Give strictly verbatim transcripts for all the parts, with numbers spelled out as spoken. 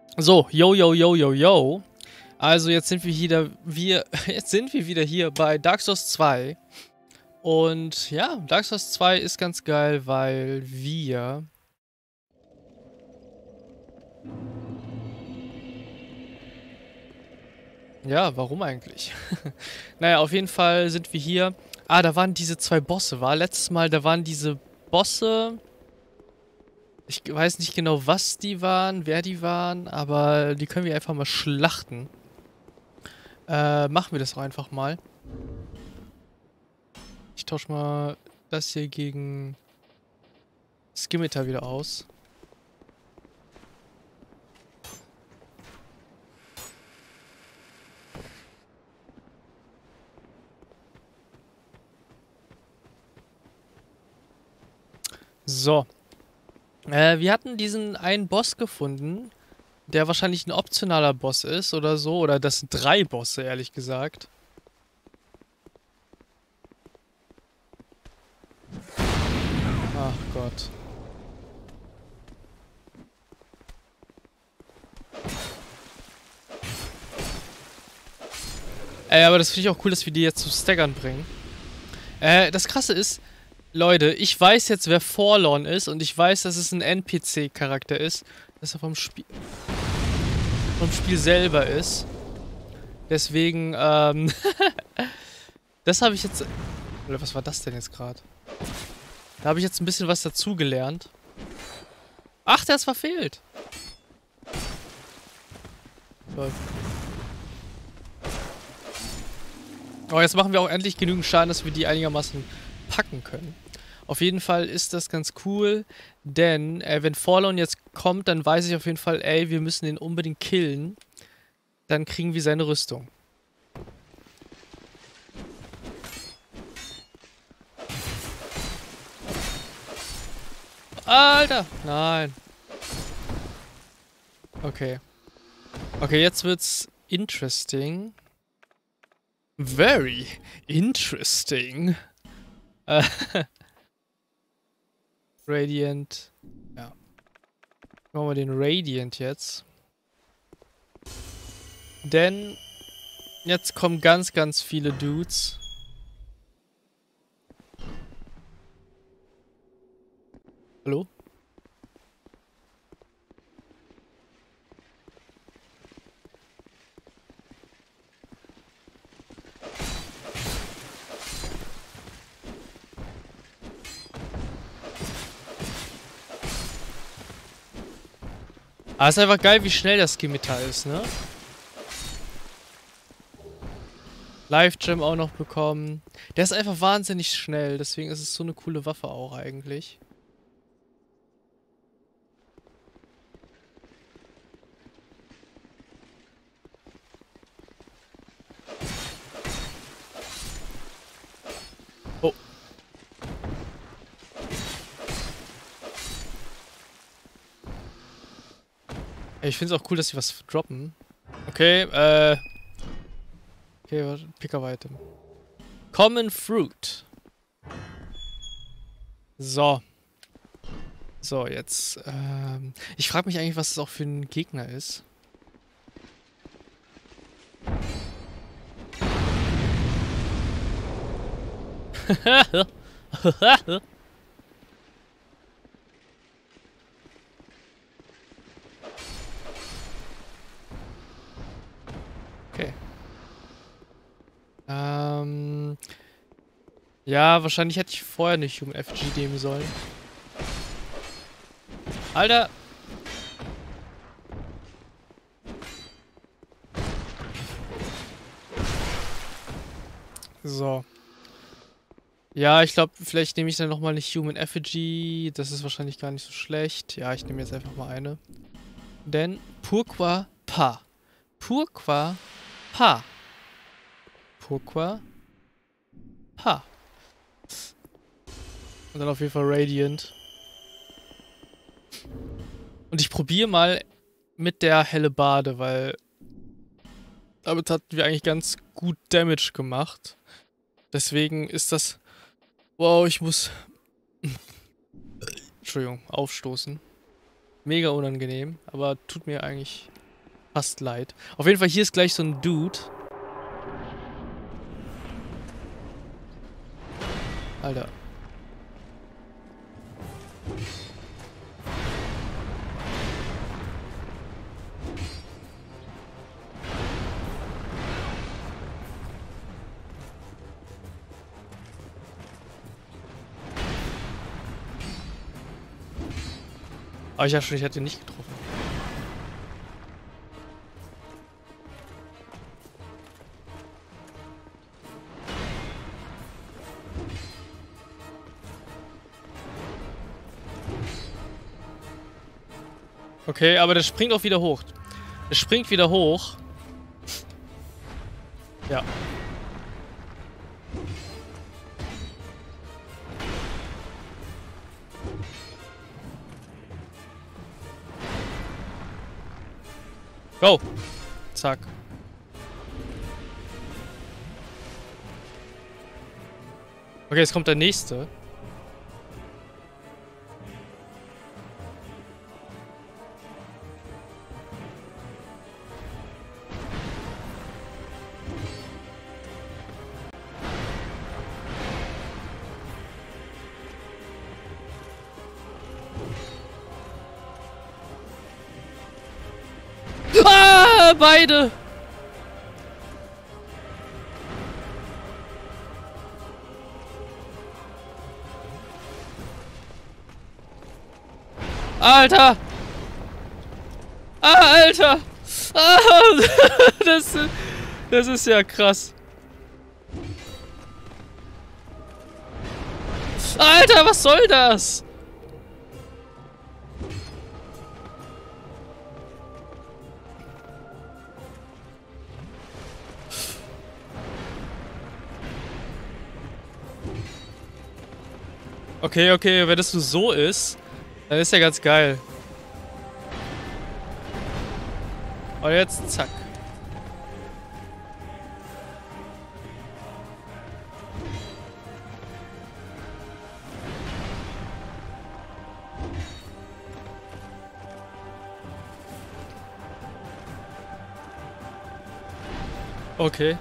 So, yo, yo, yo, yo, yo. Also jetzt sind wir hier, wir, jetzt sind wir wieder hier bei Dark Souls zwei. Und ja, Dark Souls zwei ist ganz geil, weil wir... Ja, warum eigentlich? Naja, auf jeden Fall sind wir hier. Ah, da waren diese zwei Bosse, war letztes Mal, da waren diese Bosse... Ich weiß nicht genau, was die waren, wer die waren, aber die können wir einfach mal schlachten. Äh, machen wir das auch einfach mal. Ich tausche mal das hier gegen Skimitar wieder aus. So. Äh, wir hatten diesen einen Boss gefunden, der wahrscheinlich ein optionaler Boss ist oder so. Oder das sind drei Bosse, ehrlich gesagt. Ach Gott. Ey, aber das finde ich auch cool, dass wir die jetzt zu Staggern bringen. Äh, das Krasse ist, Leute, ich weiß jetzt, wer Forlorn ist und ich weiß, dass es ein N P C-Charakter ist, dass er vom Spiel vom Spiel selber ist. Deswegen, ähm, das habe ich jetzt... Oder was war das denn jetzt gerade? Da habe ich jetzt ein bisschen was dazugelernt. Ach, der ist verfehlt. Toll. Aber jetzt machen wir auch endlich genügend Schaden, dass wir die einigermaßen packen können. Auf jeden Fall ist das ganz cool, denn äh, wenn Forlorn jetzt kommt, dann weiß ich auf jeden Fall, ey, wir müssen den unbedingt killen. Dann kriegen wir seine Rüstung. Alter! Nein. Okay. Okay, jetzt wird's interesting. Very interesting. Äh, Radiant. Ja. Machen wir den Radiant jetzt. Denn jetzt kommen ganz, ganz viele Dudes. Hallo? Aber es ist einfach geil, wie schnell das Skimitar ist, ne? Live-Gem auch noch bekommen. Der ist einfach wahnsinnig schnell, deswegen ist es so eine coole Waffe auch eigentlich. Oh. Ich finde es auch cool, dass sie was droppen. Okay, äh... Okay, warte, Pick-up-Item. Common Fruit. So. So, jetzt, ähm... Ich frage mich eigentlich, was das auch für ein Gegner ist. Okay. Ähm... Ja, wahrscheinlich hätte ich vorher nicht Human F G nehmen sollen. Alter! So. Ja, ich glaube, vielleicht nehme ich dann nochmal eine Human Effigy. Das ist wahrscheinlich gar nicht so schlecht. Ja, ich nehme jetzt einfach mal eine. Denn Pourquoi pas? Pourquoi pas? Pourquoi pas? Und dann auf jeden Fall Radiant. Und ich probiere mal mit der Hellebarde, weil damit hatten wir eigentlich ganz gut Damage gemacht. Deswegen ist das... Wow, ich muss... Entschuldigung, aufstoßen. Mega unangenehm, aber tut mir eigentlich fast leid. Auf jeden Fall, hier ist gleich so ein Dude. Alter. Aber ich dachte schon, ich hätte ihn nicht getroffen. Okay, aber der springt auch wieder hoch. Der springt wieder hoch. Ja. Go! Zack. Okay, jetzt kommt der nächste. Ah, beide! Alter! Ah, Alter! Ah, das, das ist ja krass. Alter, was soll das? Okay, okay, wenn das nur so ist, dann ist ja ganz geil. Und jetzt zack. Okay.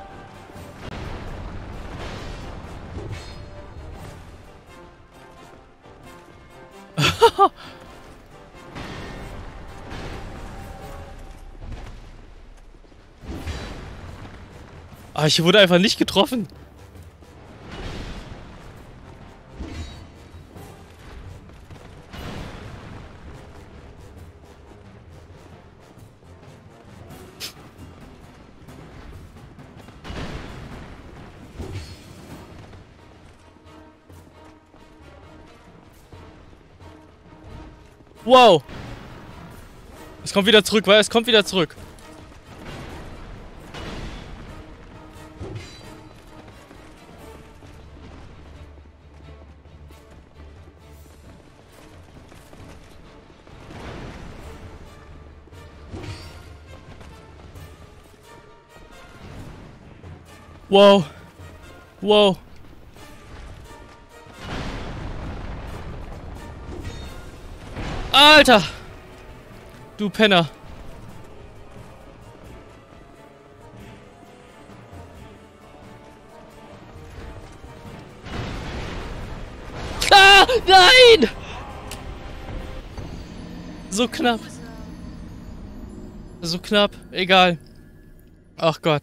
Ah, ich wurde einfach nicht getroffen. Wow. Es kommt wieder zurück, weil es kommt wieder zurück. Wow. Wow. Alter! Du Penner. Ah! Nein! So knapp. So knapp. Egal. Ach Gott.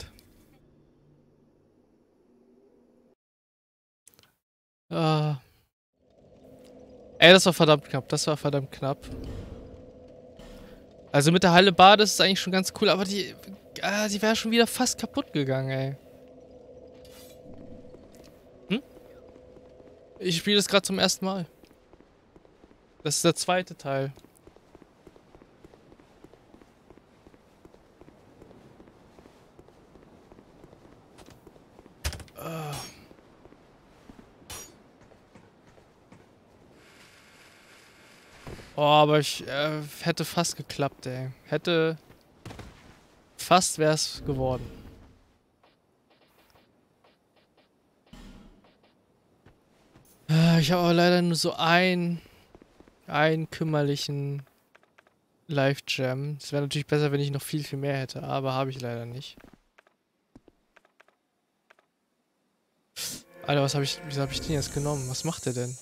Ah. Ey, das war verdammt knapp. Das war verdammt knapp. Also mit der Hallebarde ist es eigentlich schon ganz cool, aber die, ah, die wäre schon wieder fast kaputt gegangen, ey. Hm? Ich spiele das gerade zum ersten Mal. Das ist der zweite Teil. Ah. Oh, aber ich äh, hätte fast geklappt, ey. Hätte... Fast wär's geworden. Äh, ich habe aber leider nur so einen... einen kümmerlichen... Live Jam. Es wäre natürlich besser, wenn ich noch viel, viel mehr hätte, aber habe ich leider nicht. Alter, was habe ich, wieso habe ich den jetzt genommen? Was macht der denn?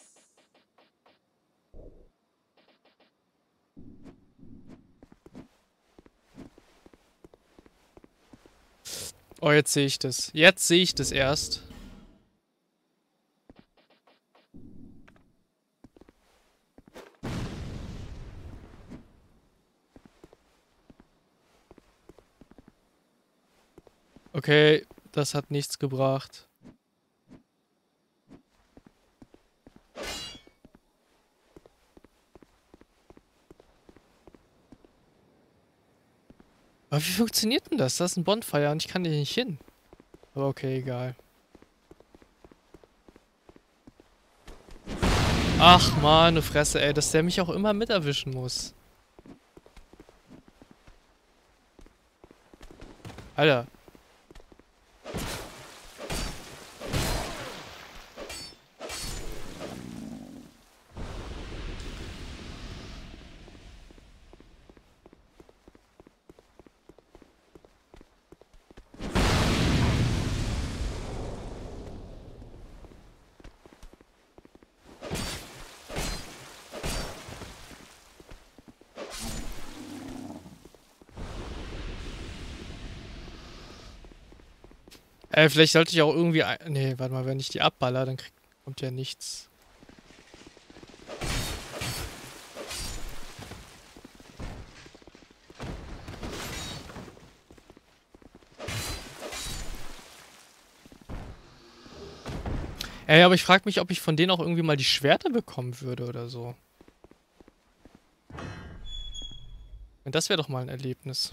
Oh, jetzt sehe ich das. Jetzt sehe ich das erst. Okay, das hat nichts gebracht. Aber wie funktioniert denn das? Das ist ein Bonfire und ich kann hier nicht hin. Aber okay, egal. Ach, meine Fresse, ey, dass der mich auch immer mit erwischen muss. Alter. Äh, vielleicht sollte ich auch irgendwie... ein- Nee, warte mal, wenn ich die abballer, dann krieg, kommt ja nichts. Ey, aber ich frage mich, ob ich von denen auch irgendwie mal die Schwerter bekommen würde oder so. Und das wäre doch mal ein Erlebnis.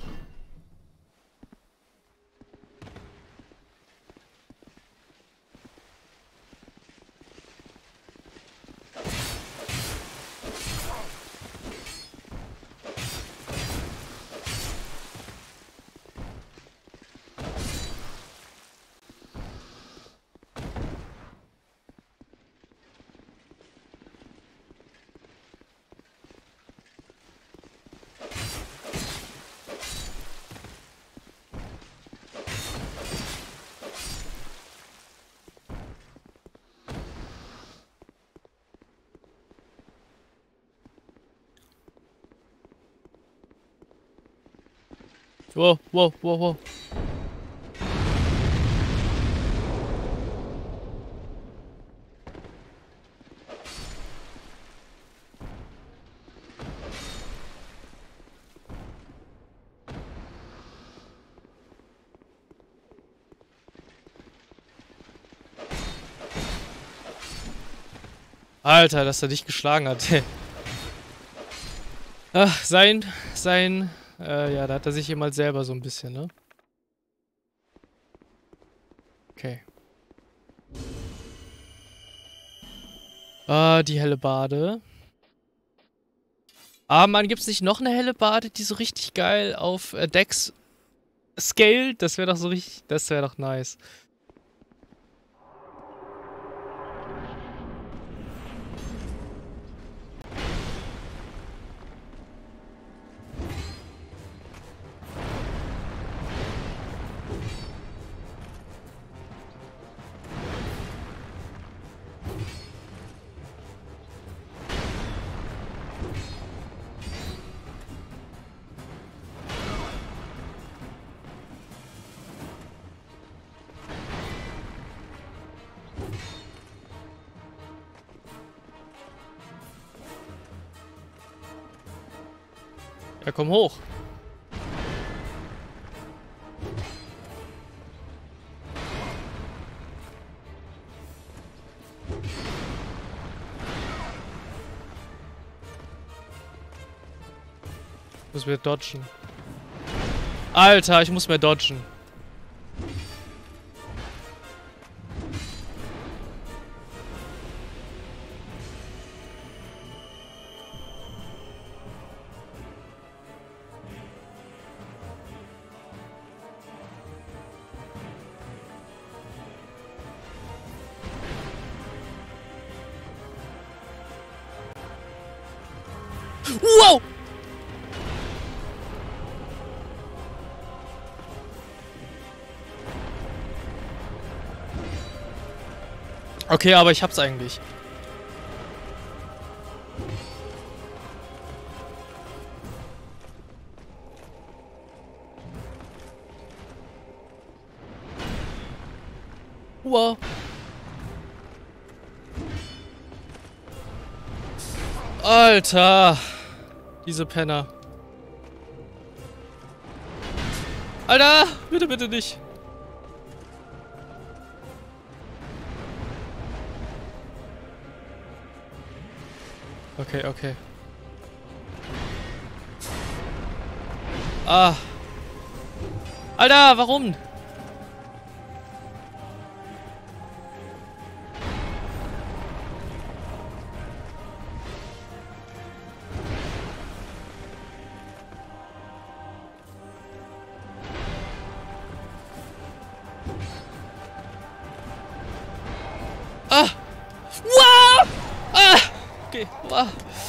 Wow, wow, wow, wow. Alter, dass er dich geschlagen hat. Ach, sein, sein, äh, ja, da hat er sich hier mal selber so ein bisschen, ne? Okay. Ah, die helle Bade. Ah, Mann, gibt's nicht noch eine helle Bade, die so richtig geil auf äh, Dex scaled? Das wäre doch so richtig, das wäre doch nice. Ja, komm hoch. Ich muss mehr dodgen. Alter, ich muss mehr dodgen. Wow! Okay, aber ich hab's eigentlich. Wow. Alter. Diese Penner. Alter! Bitte, bitte nicht. Okay, okay. Ah. Alter, warum? Ah! Wow! Ah! Okay, wow.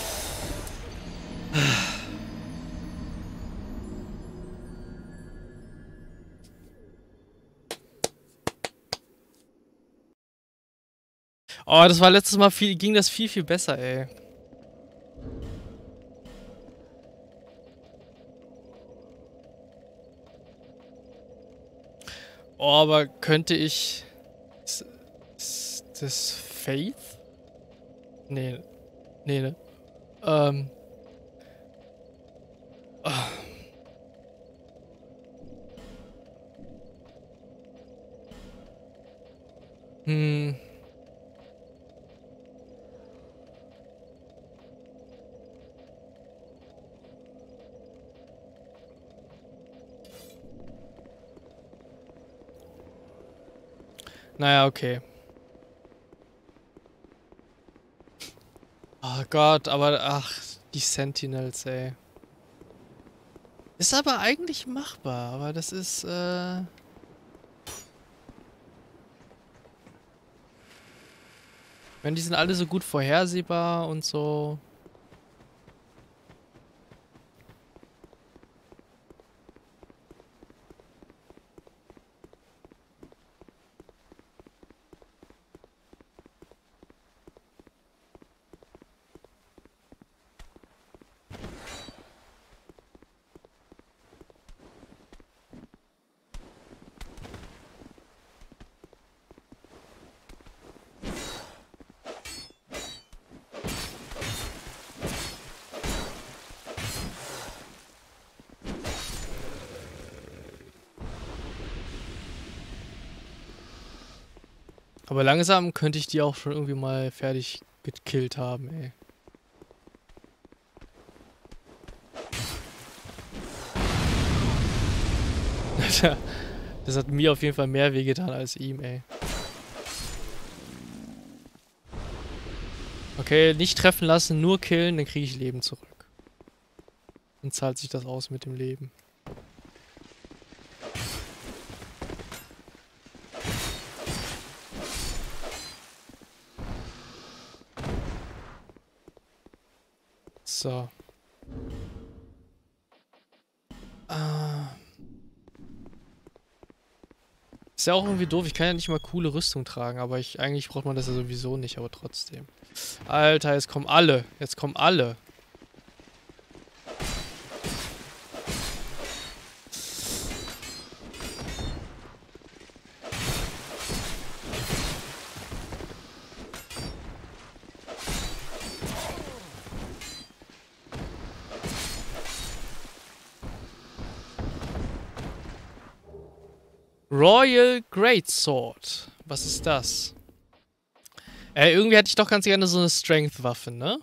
Oh, das war letztes Mal viel, ging das viel, viel besser, ey. Oh, aber könnte ich... Ist, ist das Faith? Nee. Nee, ne? Ähm... Oh. Hm... Naja, okay. Oh Gott, aber ach, die Sentinels, ey. Ist aber eigentlich machbar, aber das ist, äh... Ich meine, die sind alle so gut vorhersehbar und so. Aber langsam könnte ich die auch schon irgendwie mal fertig gekillt haben, ey. Das hat mir auf jeden Fall mehr wehgetan als ihm, ey. Okay, nicht treffen lassen, nur killen, dann kriege ich Leben zurück. Dann zahlt sich das aus mit dem Leben. So. Ah. Ist ja auch irgendwie doof, ich kann ja nicht mal coole Rüstung tragen, aber ich eigentlich braucht man das ja sowieso nicht, aber trotzdem. Alter, jetzt kommen alle. Jetzt kommen alle. Royal Greatsword. Was ist das? Äh, irgendwie hätte ich doch ganz gerne so eine Strength-Waffe, ne?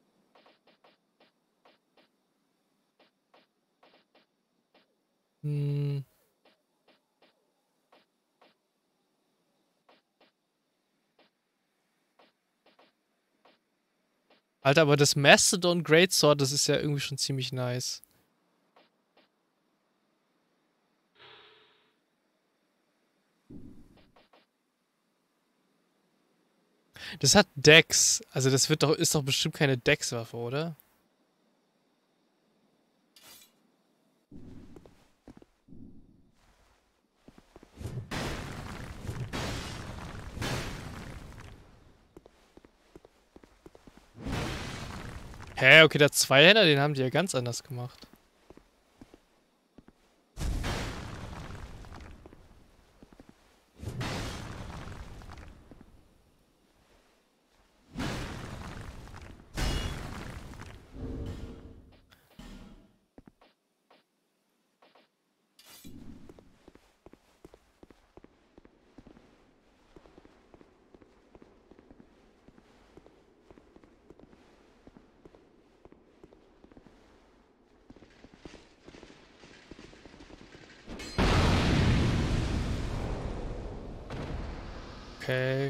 Hm. Alter, aber das Mastodon Greatsword, das ist ja irgendwie schon ziemlich nice. Das hat Dex. Also das wird doch, ist doch bestimmt keine Dex-Waffe, oder? Hä, okay, der Zweihänder, den haben die ja ganz anders gemacht. Okay.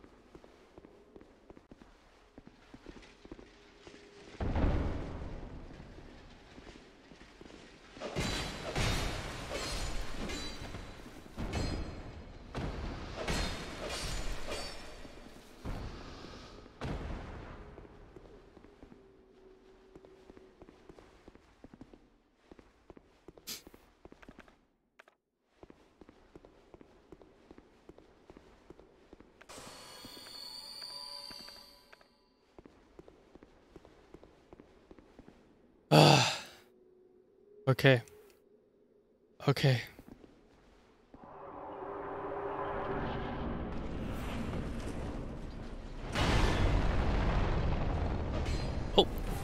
Ah. Okay. Okay. Oh.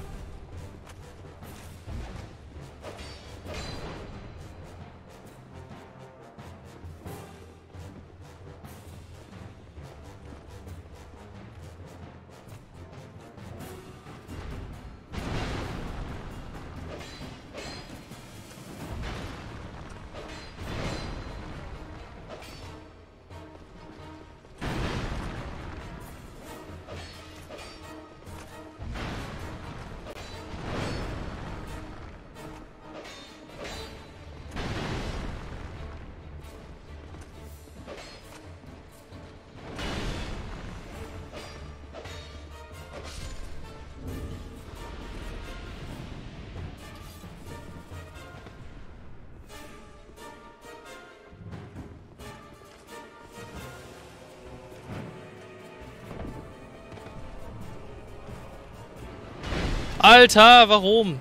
Alter, warum?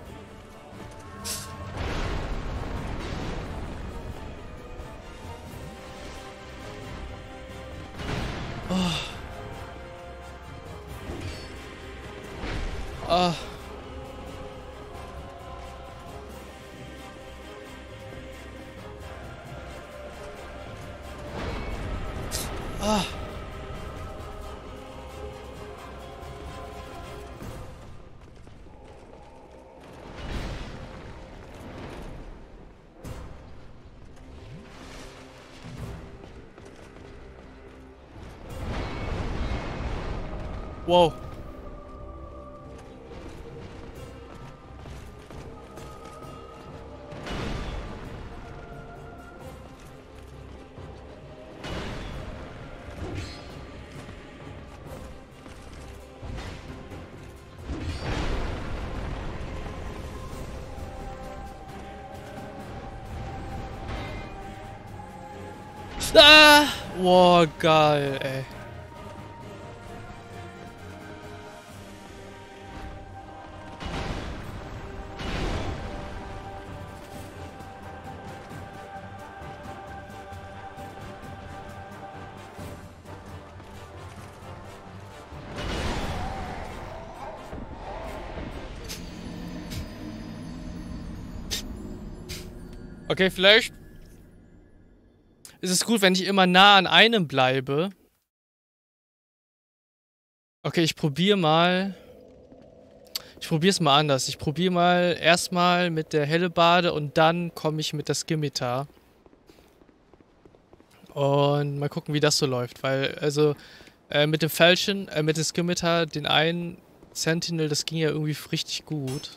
Oh. Ah. Ah. Wow. Ah! Wow, geil, ey. Okay, vielleicht ist es gut, wenn ich immer nah an einem bleibe. Okay, ich probiere mal. Ich probiere es mal anders. Ich probiere mal erstmal mit der Hellebade und dann komme ich mit der Scimitar. Und mal gucken, wie das so läuft. Weil, also, äh, mit dem Falchion, äh, mit dem Scimitar, den einen Sentinel, das ging ja irgendwie richtig gut.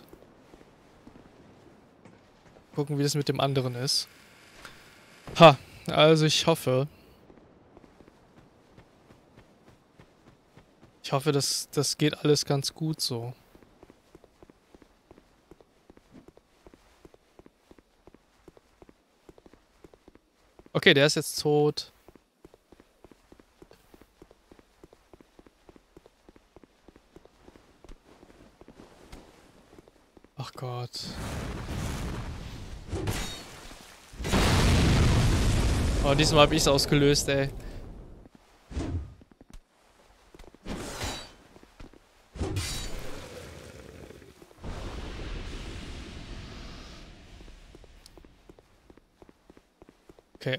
Gucken, wie das mit dem anderen ist. Ha, also ich hoffe. Ich hoffe, das, das geht alles ganz gut so. Okay, der ist jetzt tot. Ach Gott. Oh, diesmal habe ich es ausgelöst, ey. Okay.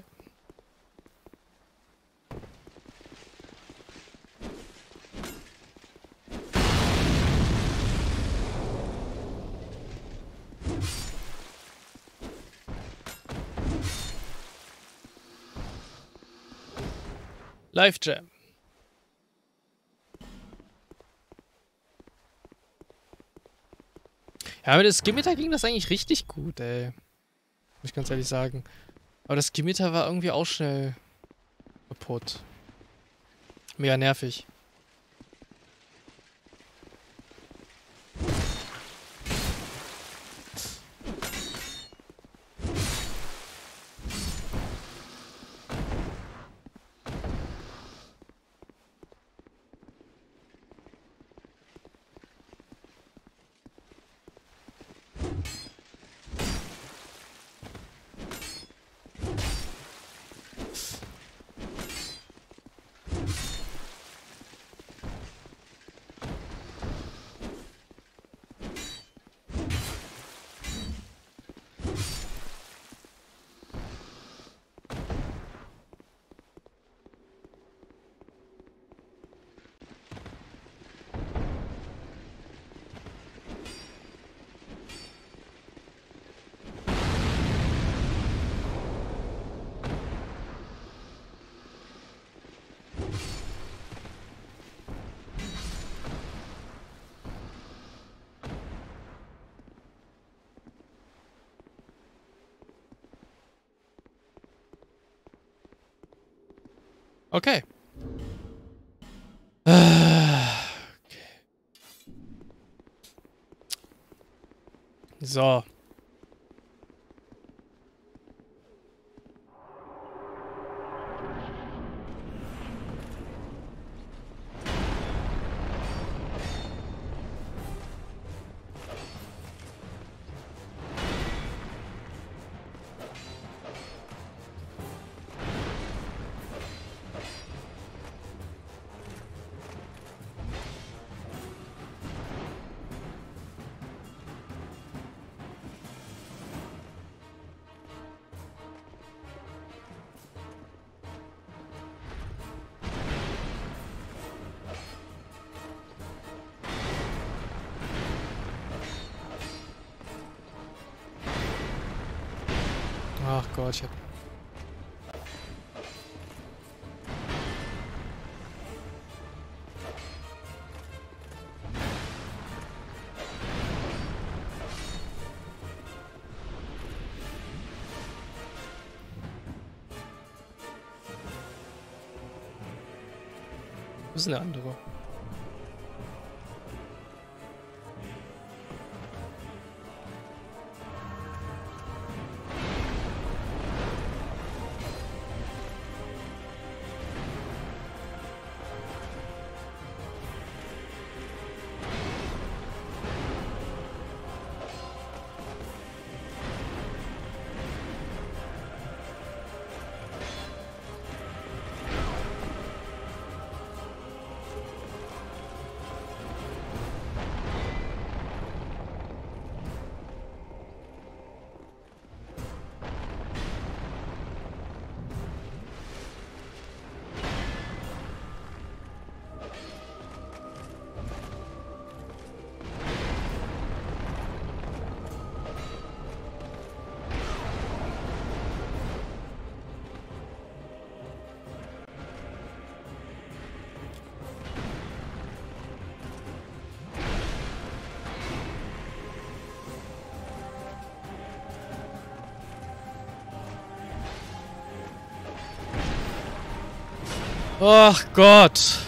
Live Jam. Ja, mit dem Skimitar ging das eigentlich richtig gut, ey. Muss ich ganz ehrlich sagen. Aber das Skimitar war irgendwie auch schnell kaputt. Mega nervig. Okay. Okay. So. Ach Gott, ich hab... Wo ist denn der andere? Ach Gott.